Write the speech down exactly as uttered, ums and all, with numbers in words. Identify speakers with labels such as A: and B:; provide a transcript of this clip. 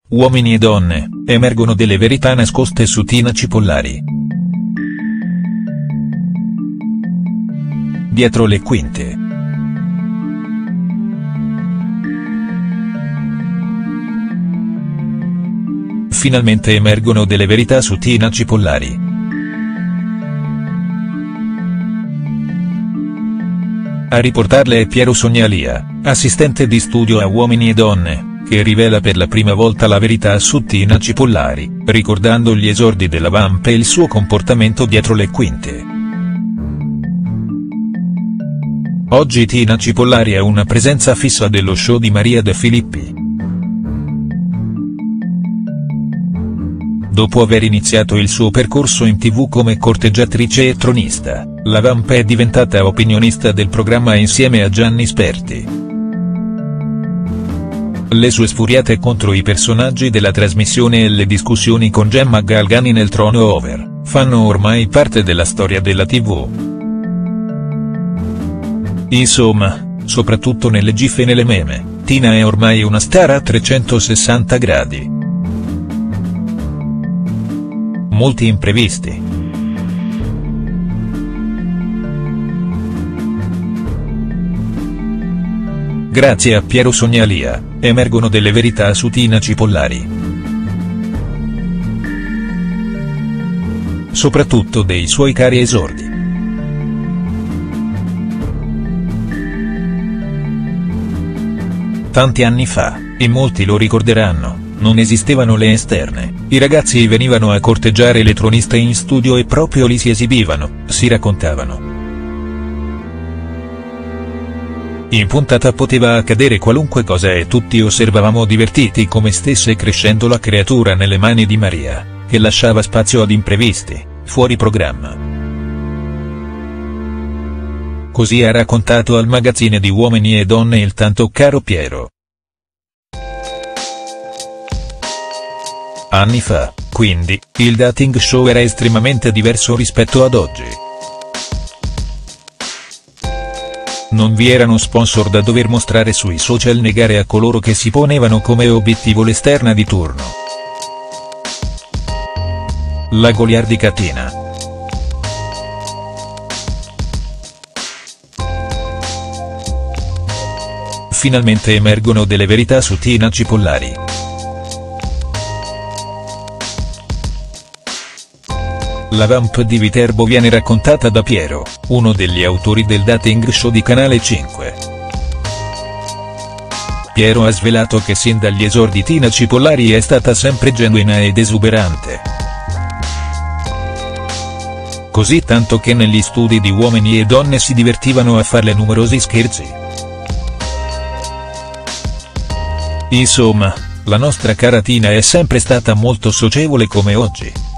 A: Uomini e donne, emergono delle verità nascoste su Tina Cipollari. Dietro le quinte. Finalmente emergono delle verità su Tina Cipollari. A riportarle è Piero Sognalia, assistente di studio a Uomini e Donne, che rivela per la prima volta la verità su Tina Cipollari, ricordando gli esordi della Vamp e il suo comportamento dietro le quinte. Oggi Tina Cipollari è una presenza fissa dello show di Maria De Filippi. Dopo aver iniziato il suo percorso in tivù come corteggiatrice e tronista, la Vamp è diventata opinionista del programma insieme a Gianni Sperti. Le sue sfuriate contro i personaggi della trasmissione e le discussioni con Gemma Galgani nel Trono Over, fanno ormai parte della storia della tivù. Insomma, soprattutto nelle gif e nelle meme, Tina è ormai una star a trecentosessanta gradi. Molti imprevisti. Grazie a Piero Sognalia, emergono delle verità su Tina Cipollari. Soprattutto dei suoi cari esordi. Tanti anni fa, e molti lo ricorderanno, non esistevano le esterne, i ragazzi venivano a corteggiare le troniste in studio e proprio lì si esibivano, si raccontavano. In puntata poteva accadere qualunque cosa e tutti osservavamo divertiti come stesse crescendo la creatura nelle mani di Maria, che lasciava spazio ad imprevisti, fuori programma. Così ha raccontato al magazzine di Uomini e Donne il tanto caro Piero. Anni fa, quindi, il dating show era estremamente diverso rispetto ad oggi. Non vi erano sponsor da dover mostrare sui social, negare a coloro che si ponevano come obiettivo l'esterna di turno. La goliardica Tina. Finalmente emergono delle verità su Tina Cipollari. La Vamp di Viterbo viene raccontata da Piero, uno degli autori del dating show di Canale cinque. Piero ha svelato che sin dagli esordi Tina Cipollari è stata sempre genuina ed esuberante. Così tanto che negli studi di Uomini e Donne si divertivano a farle numerosi scherzi. Insomma, la nostra cara Tina è sempre stata molto socievole come oggi.